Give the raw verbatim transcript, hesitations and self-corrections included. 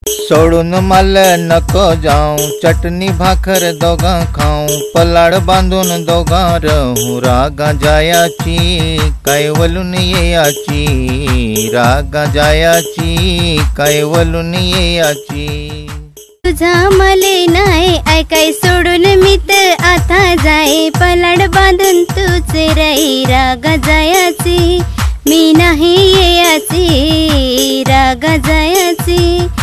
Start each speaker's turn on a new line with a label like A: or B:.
A: सोडून मला नको जाऊ, चटणी भाकर दोघा खाऊ, पलाड बांधून दोघा रहू, रागा जायाची काय वलून येयाची, रागा जायाची काय वलून येयाची।
B: तुझा मले नाही ऐकाय सोडून मी तर आता जाय, पलाड बांधून तूच राही, रागा जायाची मी नाही येयाची, रागा जायाची।